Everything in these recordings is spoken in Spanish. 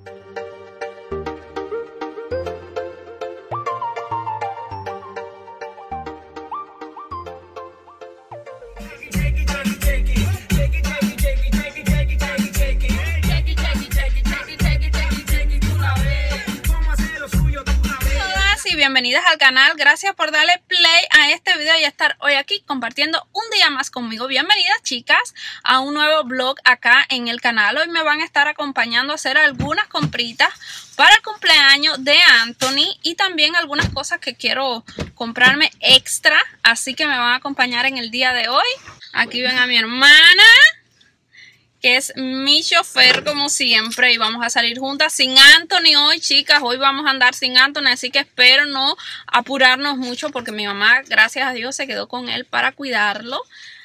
Bienvenidas al canal, gracias por darle play a este video y estar hoy aquí compartiendo un día más conmigo. Bienvenidas chicas a un nuevo vlog acá en el canal. Hoy me van a estar acompañando a hacer algunas compritas para el cumpleaños de Anthony y también algunas cosas que quiero comprarme extra, así que me van a acompañar en el día de hoy. Aquí ven a mi hermana, que es mi chofer como siempre, y vamos a salir juntas sin Anthony hoy, chicas. Hoy vamos a andar sin Anthony, así que espero no apurarnos mucho porque mi mamá, gracias a Dios, se quedó con él para cuidarlo.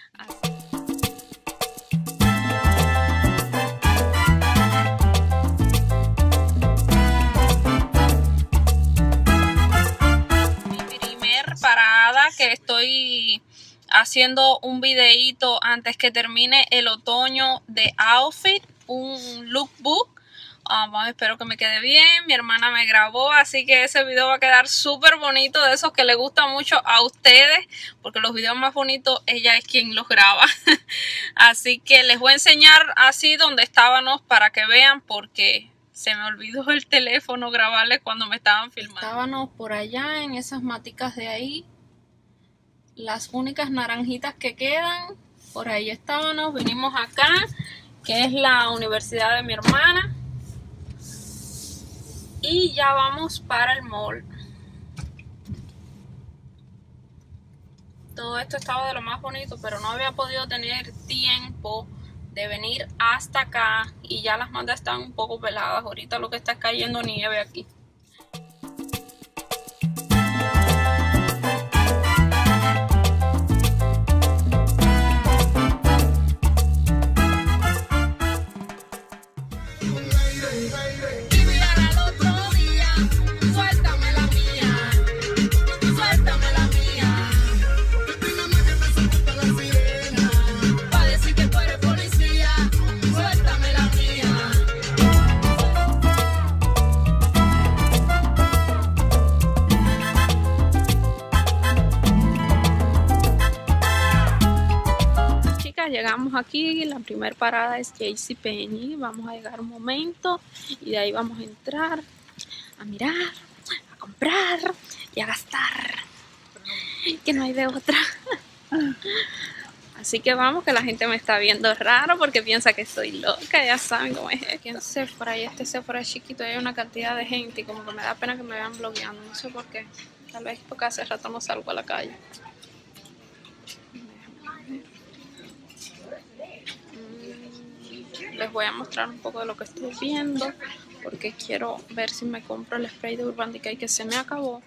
Mi primer parada, que estoy haciendo un videíto antes que termine el otoño de outfit, un lookbook. Espero que me quede bien. Mi hermana me grabó, así que ese video va a quedar súper bonito, de esos que le gusta mucho a ustedes, porque los videos más bonitos ella es quien los graba. Así que les voy a enseñar así donde estábamos para que vean, porque se me olvidó el teléfono grabarles cuando me estaban filmando. Estábamos por allá en esas maticas de ahí. Las únicas naranjitas que quedan, por ahí estábamos. Vinimos acá, que es la universidad de mi hermana. Y ya vamos para el mall. Todo esto estaba de lo más bonito, pero no había podido tener tiempo de venir hasta acá. Y ya las mandas están un poco peladas. Ahorita lo que está cayendo nieve aquí. Llegamos aquí, la primera parada es JCPenney. Vamos a llegar un momento y de ahí vamos a entrar a mirar, a comprar y a gastar, que no hay de otra. Así que vamos, que la gente me está viendo raro porque piensa que estoy loca. Ya saben cómo es aquí en Sephora, y este Sephora es chiquito y hay una cantidad de gente y como que me da pena que me vean blogueando, no sé por qué. Tal vez porque hace rato no salgo a la calle. Les voy a mostrar un poco de lo que estoy viendo, porque quiero ver si me compro el spray de Urban Decay que se me acabó.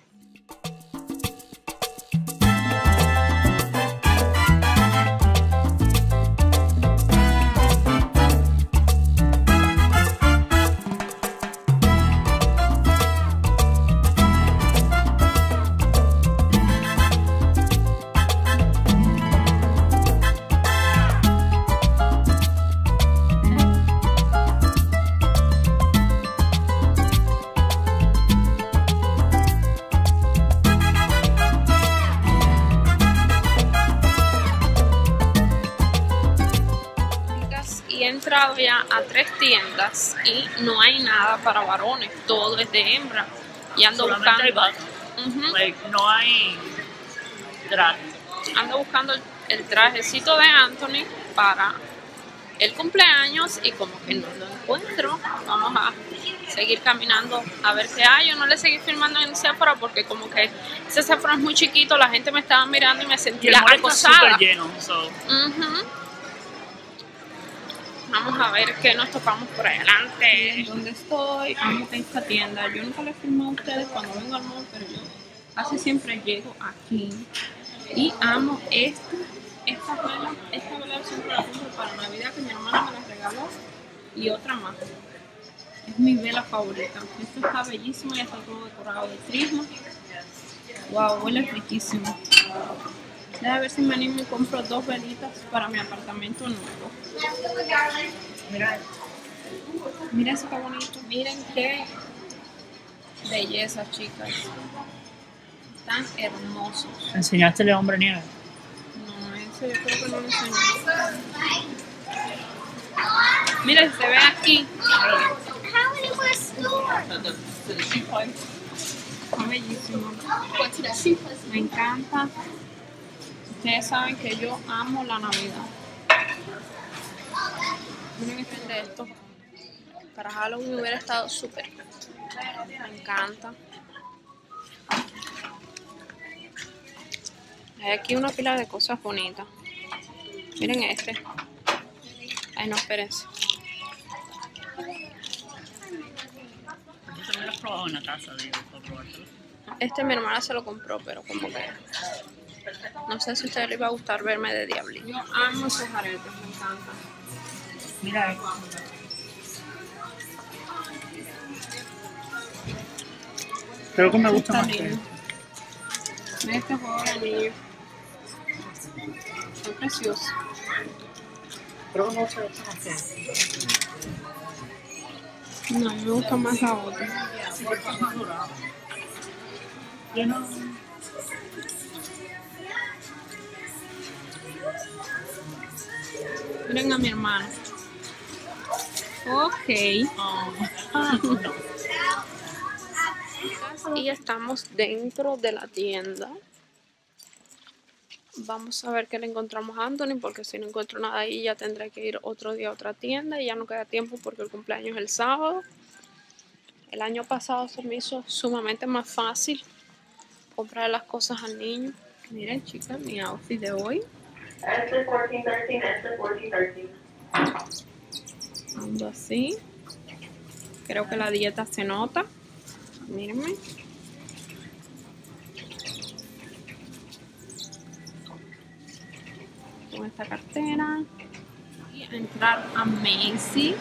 He entrado ya a 3 tiendas y no hay nada para varones, todo es de hembra. Y ando buscando. No hay traje. Ando buscando el trajecito de Anthony para el cumpleaños y como que no lo encuentro. Vamos a seguir caminando a ver qué hay. Yo no le seguí filmando en Sephora porque como que ese Sephora es muy chiquito, la gente me estaba mirando y me sentía acosada. Lleno, so. Vamos a ver qué nos topamos por ahí adelante. ¿Dónde estoy? Amo esta tienda. Yo nunca les filmo a ustedes cuando vengo al mall, pero yo casi siempre llego aquí. Y amo esta vela. Esta vela siempre la compro para Navidad, que mi hermana me la regaló. Y otra más. Es mi vela favorita. Esto está bellísimo y está todo decorado de prisma. Wow, huele riquísimo. Déjame ver si me animo y compro 2 velitas para mi apartamento nuevo. Mira. Miren eso qué bonito. Miren qué belleza, chicas. Tan hermosos. ¿Enseñaste el hombre nieve? No, eso yo creo que no lo enseñé. Miren, se ve aquí. Está bellísimo. Me encanta. Ustedes saben que yo amo la Navidad. Miren de esto. Para Halloween hubiera estado súper. Me encanta. Hay aquí una pila de cosas bonitas. Miren este. Ay, no, espérense. Yo también lo has probado en la casa, digo, para probártelo. Este mi hermana se lo compró, pero como que... No sé si a ustedes les va a gustar verme de diablillo. Yo amo esos aretes, me encantan. Mira, creo que me gusta más que este. Mira este juego de anillo. Son preciosos. Creo que me gusta este más que este. No, me gusta más la otra. Yo no... Miren a mi hermano. Ok. Y estamos dentro de la tienda. Vamos a ver qué le encontramos a Anthony, porque si no encuentro nada ahí ya tendré que ir otro día a otra tienda y ya no queda tiempo porque el cumpleaños es el sábado. El año pasado se me hizo sumamente más fácil comprar las cosas al niño. Miren, chicas, mi outfit de hoy. Ando así. Creo que la dieta se nota. Mírenme. Con esta cartera. Y a entrar a Macy.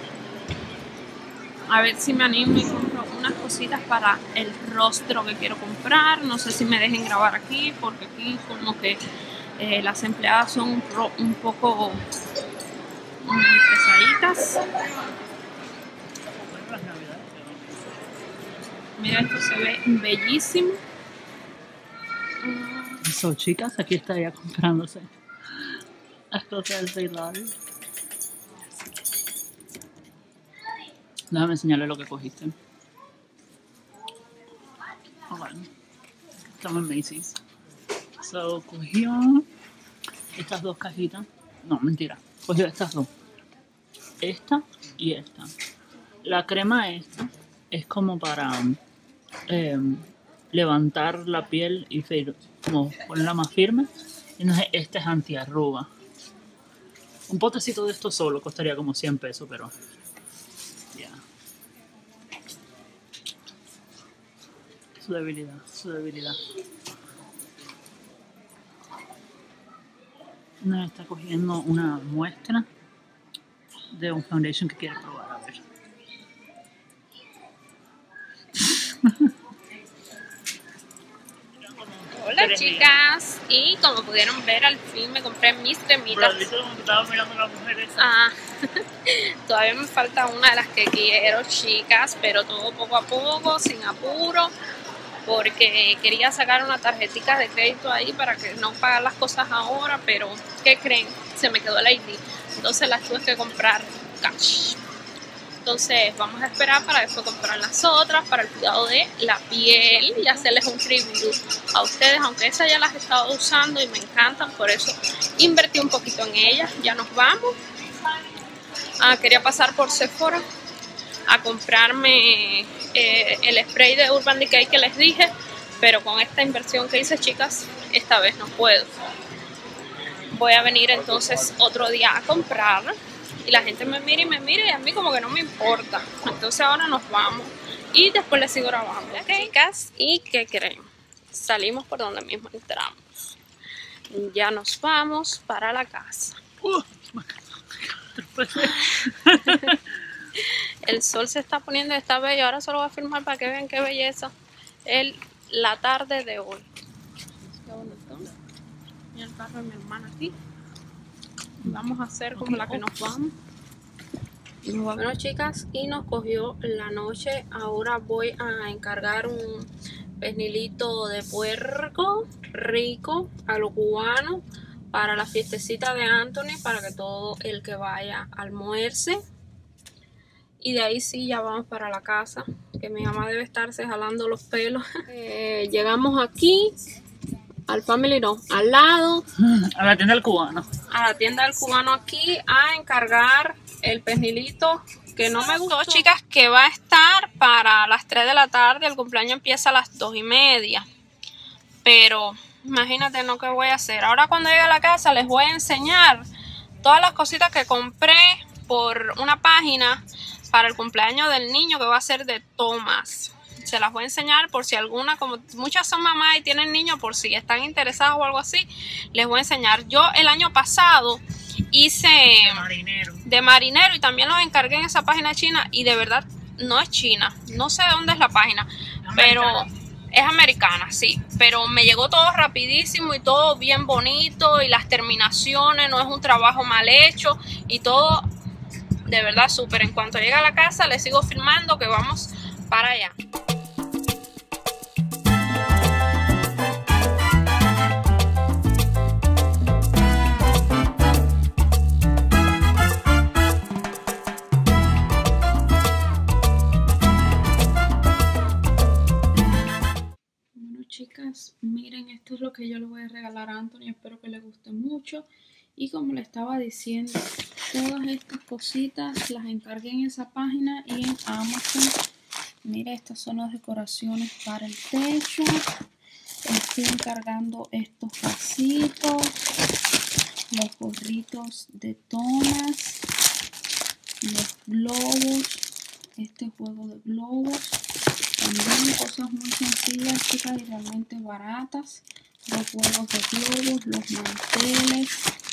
A ver si me animo y compro unas cositas para el rostro que quiero comprar. No sé si me dejen grabar aquí, porque aquí como que las empleadas son un poco pesaditas. Mira, esto se ve bellísimo. So, chicas, aquí está ella comprándose las cosas del bailar. Déjame enseñarle lo que cogiste. Bueno, estamos en Macy's. So, cogió estas dos cajitas. No, mentira. Cogió estas dos. Esta y esta. La crema esta es como para levantar la piel y como ponerla más firme. Entonces este es antiarruga. Un potecito de esto solo costaría como 100 pesos, pero ya. Su debilidad, su debilidad. Nos está cogiendo una muestra de un foundation que quiere probar, a ver. Hola chicas, y como pudieron ver al fin me compré mis cremitas. Estaba mirando a las mujeres. Todavía me falta una de las que quiero, chicas, pero todo poco a poco, sin apuro, porque quería sacar una tarjetita de crédito ahí para que no pagar las cosas ahora, pero ¿qué creen? Se me quedó el ID, entonces las tuve que comprar cash. Entonces vamos a esperar para después comprar las otras para el cuidado de la piel y hacerles un review a ustedes, aunque esas ya las he estado usando y me encantan, por eso invertí un poquito en ellas. Ya nos vamos. Quería pasar por Sephora a comprarme el spray de Urban Decay que les dije, pero con esta inversión que hice, chicas, esta vez no puedo. Voy a venir entonces otro día a comprar. Y la gente me mira y a mí como que no me importa. Entonces ahora nos vamos y después les sigo grabando. ¿Ok, chicas? ¿Y qué creen? Salimos por donde mismo entramos. Ya nos vamos para la casa. El sol se está poniendo, está bello. Ahora solo voy a filmar para que vean qué belleza la tarde de hoy. Qué bonito. Mira el carro de mi hermana aquí. Vamos a hacer como la que nos vamos. Bueno, chicas, y nos cogió la noche. Ahora voy a encargar un pernilito de puerco rico a lo cubano para la fiestecita de Anthony, para que todo el que vaya almuerce. Y de ahí sí ya vamos para la casa, que mi mamá debe estarse jalando los pelos. Llegamos aquí al Family, no, al lado, a la tienda del cubano. A la tienda del cubano aquí a encargar el pernilito que no me gustó, chicas, que va a estar para las 3 de la tarde. El cumpleaños empieza a las 2:30. Pero imagínate, ¿no? ¿Qué voy a hacer? Ahora cuando llegue a la casa les voy a enseñar todas las cositas que compré por una página para el cumpleaños del niño que va a ser de Tomás. Se las voy a enseñar por si alguna, como muchas son mamás y tienen niños, por si están interesadas o algo así, les voy a enseñar. Yo el año pasado hice de marinero y también los encargué en esa página china, y de verdad no es china, no sé de dónde es la página, pero es americana, sí, pero me llegó todo rapidísimo y todo bien bonito, y las terminaciones, no es un trabajo mal hecho y todo de verdad súper. En cuanto llegue a la casa les sigo filmando, que vamos para allá. Chicas, miren, esto es lo que yo le voy a regalar a Anthony, espero que le guste mucho. Y como le estaba diciendo, todas estas cositas las encargué en esa página y en Amazon. Mira, estas son las decoraciones para el techo. Estoy encargando estos vasitos, los gorritos de Tomás, los globos, este juego de globos. También cosas muy sencillas, chicas, y realmente baratas. Los huevos de globos, los manteles,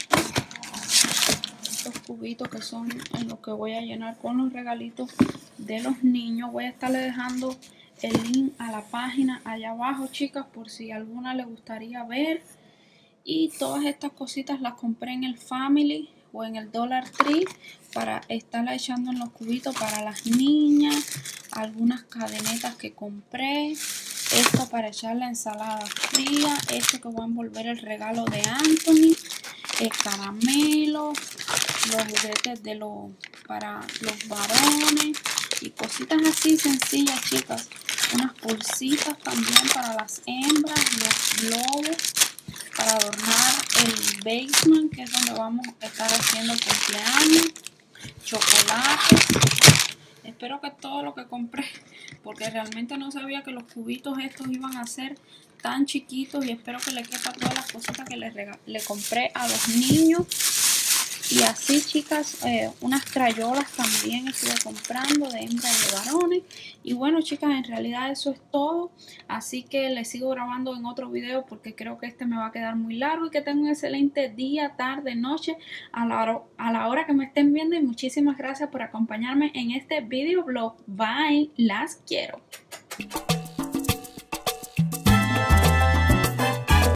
estos cubitos que son en los que voy a llenar con los regalitos de los niños. Voy a estarle dejando el link a la página allá abajo, chicas, por si alguna le gustaría ver. Y todas estas cositas las compré en el Family o en el Dollar Tree para estarla echando en los cubitos para las niñas. Algunas cadenetas que compré, esto para echar la ensalada fría, esto que voy a envolver el regalo de Anthony, el caramelo, los juguetes para los varones y cositas así sencillas, chicas. Unas bolsitas también para las hembras, los globos para adornar el basement, que es donde vamos a estar haciendo el cumpleaños, chocolates. Espero que todo lo que compré, porque realmente no sabía que los cubitos estos iban a ser tan chiquitos, y espero que le quepa todas las cositas que le compré a los niños. Y así, chicas, unas crayolas también estuve comprando de hembras y de varones. Y bueno, chicas, en realidad eso es todo. Así que les sigo grabando en otro video porque creo que este me va a quedar muy largo. Y que tengan un excelente día, tarde, noche, a la hora que me estén viendo. Y muchísimas gracias por acompañarme en este video blog. Bye, las quiero.